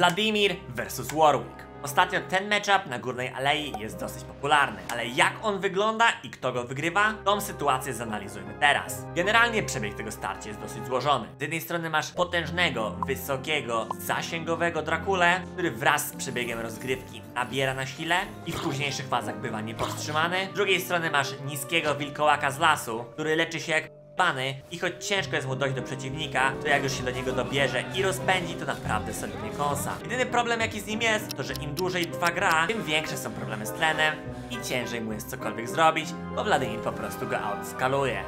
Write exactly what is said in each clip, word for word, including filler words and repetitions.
Wladimir versus Warwick. Ostatnio ten matchup na Górnej Alei jest dosyć popularny, ale jak on wygląda i kto go wygrywa, tą sytuację zanalizujmy teraz. Generalnie przebieg tego starcia jest dosyć złożony. Z jednej strony masz potężnego, wysokiego, zasięgowego Drakulę, który wraz z przebiegiem rozgrywki nabiera na sile i w późniejszych fazach bywa niepowstrzymany. Z drugiej strony masz niskiego wilkołaka z lasu, który leczy się jak i choć ciężko jest mu dojść do przeciwnika, to jak już się do niego dobierze i rozpędzi, to naprawdę solidnie kąsa. Jedyny problem jaki z nim jest, to że im dłużej trwa gra, tym większe są problemy z tlenem i ciężej mu jest cokolwiek zrobić, bo Wladimir po prostu go outskaluje.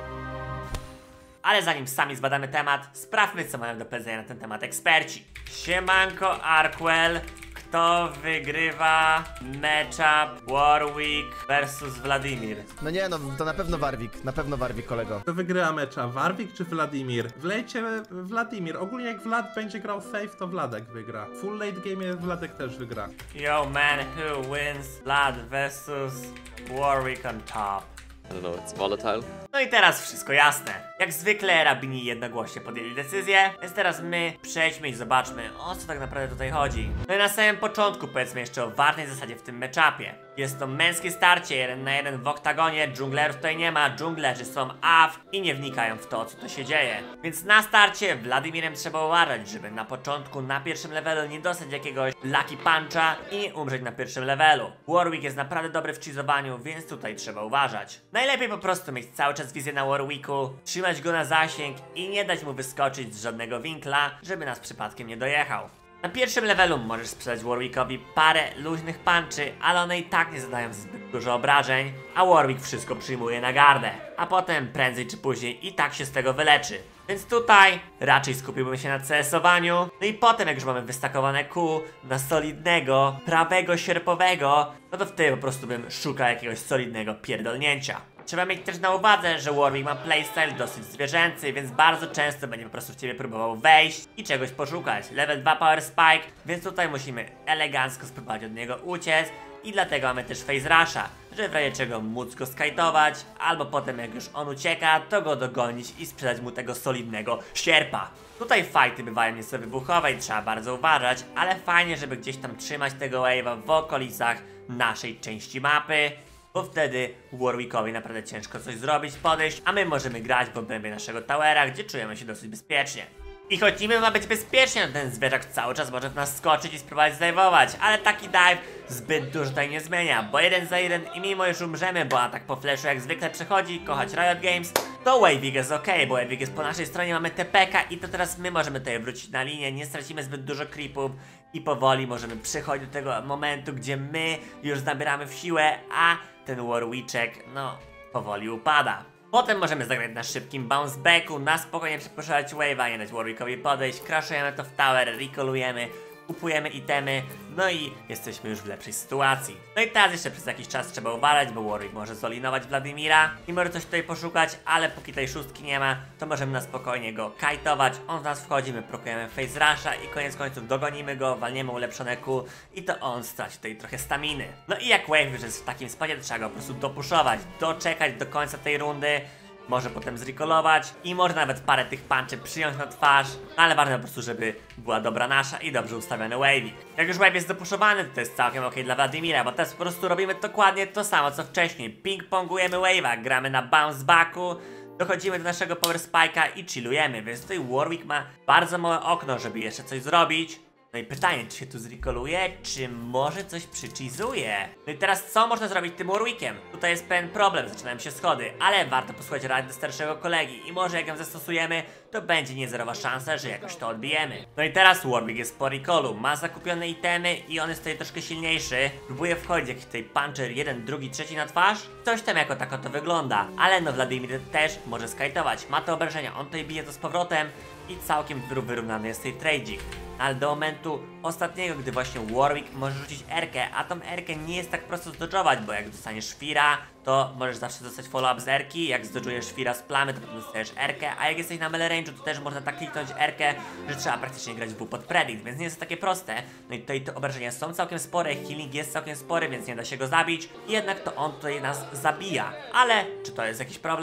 Ale zanim sami zbadamy temat, sprawdźmy co mają do powiedzenia na ten temat eksperci. Siemanko Arkwell. Kto wygrywa matchup Warwick versus Wladimir? No nie no, to na pewno Warwick, na pewno Warwick, kolego. Kto wygrywa mecza, Warwick czy Wladimir? Wlejcie Wladimir. Ogólnie jak Vlad będzie grał safe, to Wladek wygra. Full late game Wladek też wygra. Yo man, who wins? Vlad versus Warwick on top. I don't know, it's volatile. No i teraz wszystko jasne. Jak zwykle rabini jednogłośnie podjęli decyzję, więc teraz my przejdźmy i zobaczmy, o co tak naprawdę tutaj chodzi. No i na samym początku powiedzmy jeszcze o ważnej zasadzie w tym matchupie. Jest to męskie starcie, jeden na jeden w oktagonie, dżunglerów tutaj nie ma, dżunglerzy są off i nie wnikają w to, co tu się dzieje. Więc na starcie Władimirem trzeba uważać, żeby na początku, na pierwszym levelu nie dostać jakiegoś lucky puncha i nie umrzeć na pierwszym levelu. Warwick jest naprawdę dobry w cheezowaniu, więc tutaj trzeba uważać. Najlepiej po prostu mieć cały czas wizję na Warwicku, trzymać go na zasięg i nie dać mu wyskoczyć z żadnego winkla, żeby nas przypadkiem nie dojechał. Na pierwszym levelu możesz sprzedać Warwickowi parę luźnych punchy, ale one i tak nie zadają zbyt dużo obrażeń, a Warwick wszystko przyjmuje na gardę. A potem prędzej czy później i tak się z tego wyleczy. Więc tutaj raczej skupiłbym się na C S owaniu. No i potem jak już mamy wystakowane Q na solidnego, prawego sierpowego, no to wtedy po prostu bym szukał jakiegoś solidnego pierdolnięcia. Trzeba mieć też na uwadze, że Warwick ma playstyle dosyć zwierzęcy, więc bardzo często będzie po prostu w ciebie próbował wejść i czegoś poszukać. Level dwa Power Spike, więc tutaj musimy elegancko spróbować od niego uciec i dlatego mamy też Face Rusha, żeby w razie czego móc go skajtować, albo potem jak już on ucieka, to go dogonić i sprzedać mu tego solidnego sierpa. Tutaj fighty bywają nieco wybuchowe i trzeba bardzo uważać, ale fajnie, żeby gdzieś tam trzymać tego wave'a w okolicach naszej części mapy, bo wtedy Warwickowi naprawdę ciężko coś zrobić, podejść, a my możemy grać w obrębie naszego towera, gdzie czujemy się dosyć bezpiecznie. I choć niby ma być bezpiecznie, no ten zwierzak cały czas może w nas skoczyć i spróbować zdejmować, ale taki dive zbyt dużo tutaj nie zmienia, bo jeden za jeden i mimo już umrzemy, bo atak po flashu jak zwykle przechodzi, kochać Riot Games, to Warwick jest ok, bo Warwick jest po naszej stronie, mamy T P K i to teraz my możemy tutaj wrócić na linię, nie stracimy zbyt dużo creepów i powoli możemy przechodzić do tego momentu, gdzie my już nabieramy w siłę, a ten Warwiczek, no, powoli upada. Potem możemy zagrać na szybkim bounce backu, na spokojnie przepuszczać wave'a, nie dać Warwickowi podejść, crashujemy to w tower, recallujemy, kupujemy itemy, no i jesteśmy już w lepszej sytuacji. No i teraz jeszcze przez jakiś czas trzeba uważać, bo Warwick może zolinować Wladimira i może coś tutaj poszukać, ale póki tej szóstki nie ma, to możemy na spokojnie go kajtować, on z nas wchodzi, my prokujemy Face Rusha i koniec końców dogonimy go, walniemy ulepszone Q i to on straci tutaj trochę staminy. No i jak wave już jest w takim spodzie, to trzeba go po prostu dopuszować, doczekać do końca tej rundy, może potem zrecallować i może nawet parę tych punchy przyjąć na twarz, no ale ważne po prostu, żeby była dobra nasza i dobrze ustawiony wave'ik. Jak już wave jest dopuszowany, to jest całkiem ok dla Wladimira, bo teraz po prostu robimy dokładnie to samo co wcześniej. Ping-pongujemy wave'a, gramy na bounce backu, dochodzimy do naszego power spike'a i chillujemy, więc tutaj Warwick ma bardzo małe okno, żeby jeszcze coś zrobić. No i pytanie, czy się tu zrekoluje, czy może coś przychizuje? No i teraz co można zrobić tym Warwickiem? Tutaj jest pewien problem, zaczynają się schody, ale warto posłuchać rady starszego kolegi i może jak ją zastosujemy, to będzie niezerowa szansa, że jakoś to odbijemy. No i teraz Warwick jest po recallu, ma zakupione itemy i on jest tutaj troszkę silniejszy. Próbuje wchodzić jakiś tutaj puncher, jeden, drugi, trzeci na twarz. Coś tam jako tako to wygląda, ale no Wladimir też może skajtować, ma te obrażenia, on tutaj bije to z powrotem i całkiem wyrównany jest tej trade'ik. Ale do momentu ostatniego, gdy właśnie Warwick może rzucić erkę, a tą erkę nie jest tak prosto zdodżować, bo jak dostaniesz szwira, to możesz zawsze dostać follow-up z erki, jak zdodżujesz szwira z plamy, to potem dostajesz erkę, a jak jesteś na melee range'u, to też można tak kliknąć erkę, że trzeba praktycznie grać w pod predict, więc nie jest to takie proste. No i tutaj te obrażenia są całkiem spore, healing jest całkiem spory, więc nie da się go zabić, jednak to on tutaj nas zabija. Ale czy to jest jakiś problem?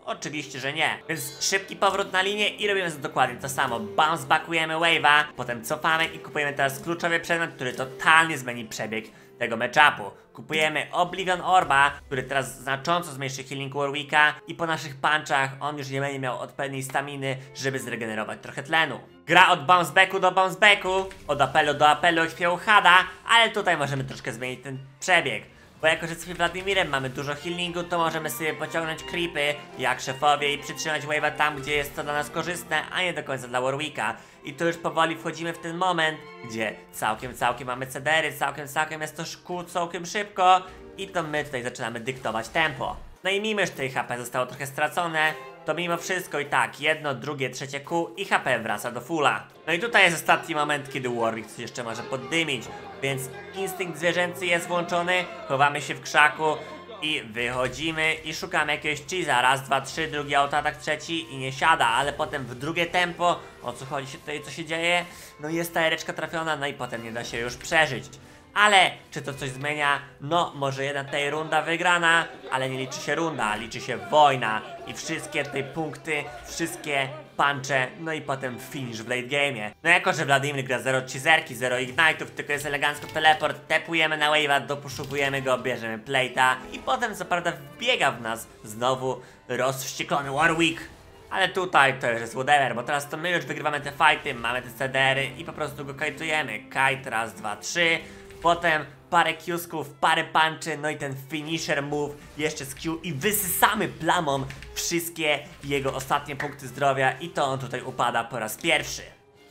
Oczywiście, że nie. Więc szybki powrót na linię i robimy dokładnie to samo. Bounce backujemy wave'a, potem cofamy i kupujemy teraz kluczowy przedmiot, który totalnie zmieni przebieg tego matchupu. Kupujemy Oblivion Orba, który teraz znacząco zmniejszy healing Warwicka i po naszych punchach on już nie będzie miał odpowiedniej staminy, żeby zregenerować trochę tlenu. Gra od bounce backu do bounce backu, od apelu do apelu jak śpiewał Hada, ale tutaj możemy troszkę zmienić ten przebieg. Bo jako, że z Władimirem mamy dużo healingu, to możemy sobie pociągnąć creepy jak szefowie i przytrzymać wave'a tam, gdzie jest to dla nas korzystne, a nie do końca dla Warwicka. I tu już powoli wchodzimy w ten moment, gdzie całkiem, całkiem mamy cedery, całkiem, całkiem jest to szkół całkiem szybko i to my tutaj zaczynamy dyktować tempo. No i mimo, że tutaj H P zostało trochę stracone, to mimo wszystko i tak jedno, drugie, trzecie kół i H P wraca do fulla. No i tutaj jest ostatni moment, kiedy Warwick coś jeszcze może poddymić, więc instynkt zwierzęcy jest włączony, chowamy się w krzaku i wychodzimy i szukamy jakiegoś cheese'a. Raz, dwa, trzy, drugi autoatak, trzeci i nie siada, ale potem w drugie tempo, o co chodzi się tutaj, co się dzieje? No jest ta ereczka trafiona, no i potem nie da się już przeżyć. Ale czy to coś zmienia? No, może jedna tutaj runda wygrana, ale nie liczy się runda, liczy się wojna. I wszystkie tutaj punkty, wszystkie punche, no i potem finish w late game'ie. No jako, że Wladimir gra zero cheeserki, zero ignite'ów, tylko jest elegancko teleport, tepujemy na wave'a, dopuszukujemy go, bierzemy plate'a i potem co prawda wbiega w nas znowu rozwścieklony Warwick. Ale tutaj to już jest whatever, bo teraz to my już wygrywamy te fighty, mamy te cedery i po prostu go kajtujemy. Kite raz, dwa, trzy. Potem parę Q-sków, parę punchy, no i ten finisher move jeszcze z Q i wysysamy plamą wszystkie jego ostatnie punkty zdrowia i to on tutaj upada po raz pierwszy.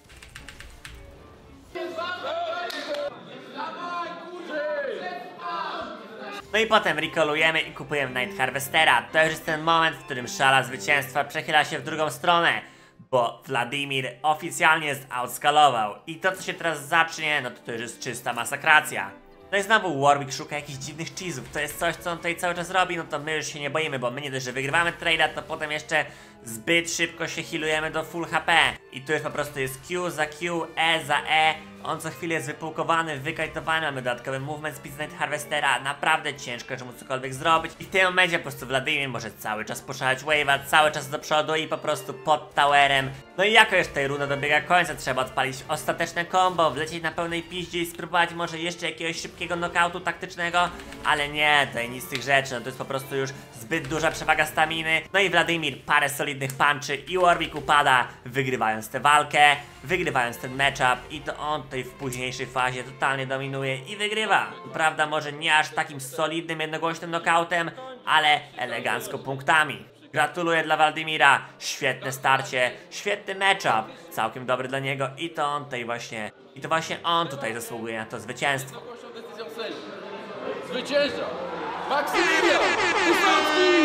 No i potem recallujemy i kupujemy Night Harvestera. To już jest ten moment, w którym szala zwycięstwa przechyla się w drugą stronę, bo Wladimir oficjalnie jest outskalował. I to, co się teraz zacznie, no to to już jest czysta masakracja. No i znowu Warwick szuka jakichś dziwnych cheese'ów. To jest coś, co on tutaj cały czas robi, no to my już się nie boimy, bo my nie dość, że wygrywamy trade'a, to potem jeszcze zbyt szybko się healujemy do full H P. I tu już po prostu jest Q za Q, E za E. On co chwilę jest wypułkowany, wykajtowany, mamy dodatkowy movement speed Night Harvestera. Naprawdę ciężko, żeby mu cokolwiek zrobić. I w tym momencie po prostu Wladimir może cały czas puszczać wave'a, cały czas do przodu i po prostu pod towerem. No i jako już tej runda dobiega końca, trzeba odpalić ostateczne combo, wlecieć na pełnej piździe i spróbować może jeszcze jakiegoś szybkiego knockoutu taktycznego. Ale nie, tutaj nic z tych rzeczy, no to jest po prostu już zbyt duża przewaga staminy. No i Wladimir parę solidnych punchy i Warwick upada, wygrywając tę walkę, wygrywając ten matchup i to on tutaj w późniejszej fazie totalnie dominuje i wygrywa. Prawda, może nie aż takim solidnym, jednogłośnym knockoutem, ale elegancko punktami. Gratuluję dla Wladimira, świetne starcie, świetny matchup, całkiem dobry dla niego i to on tutaj właśnie, i to właśnie on tutaj zasługuje na to zwycięstwo. Zwycięża Maksymilian Wysocki!